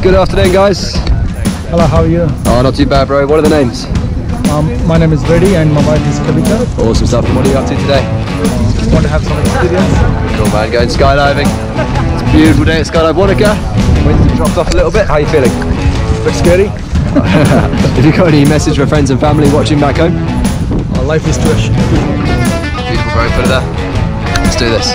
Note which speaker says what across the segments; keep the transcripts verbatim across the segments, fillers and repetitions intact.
Speaker 1: Good afternoon, guys.
Speaker 2: Hello, how are you?
Speaker 1: Oh, not too bad, bro. What are the names?
Speaker 2: Um, my name is Reddy and my wife is Kavita.
Speaker 1: Awesome stuff. And what are you up to today?
Speaker 2: Just want to have some experience.
Speaker 1: Cool, man. Going skydiving. It's a beautiful day at Skydive Wanaka. Wind dropped off a little bit. How are you feeling?
Speaker 2: A bit scary.
Speaker 1: Have you got any message for friends and family watching back home?
Speaker 2: Our life is too short.
Speaker 1: Beautiful, bro. Put it there. Let's do this.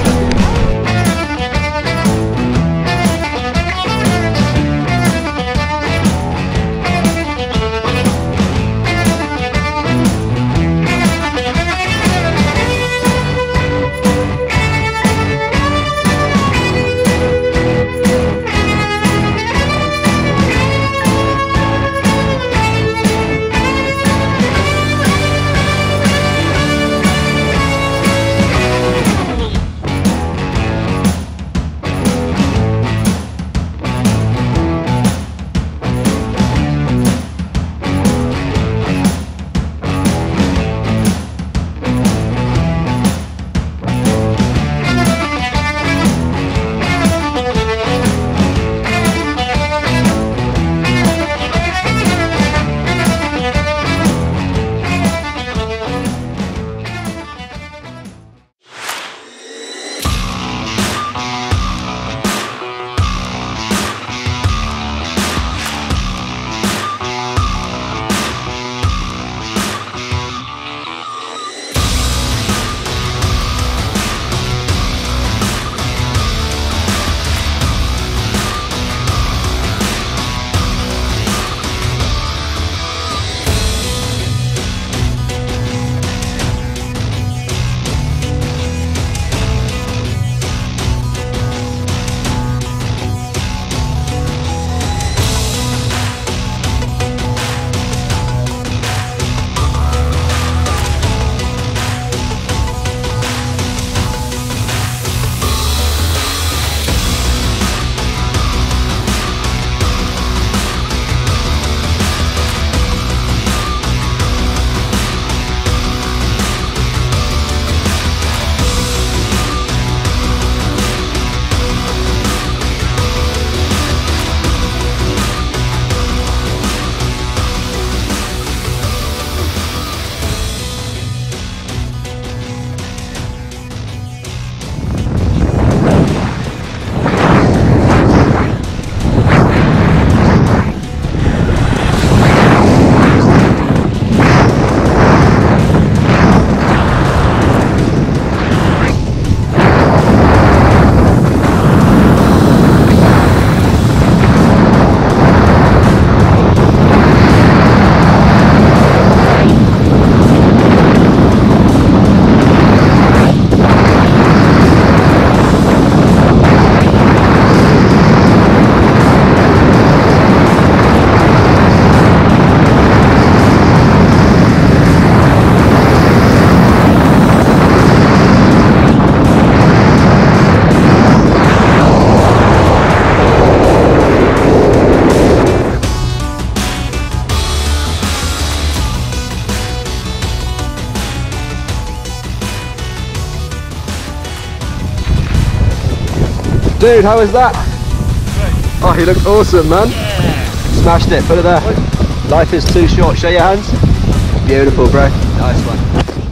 Speaker 1: Dude, how was that? Great. Oh, you look awesome, man. Yeah. Smashed it, put it there. Life is too short. Show your hands. Beautiful, bro. Nice one.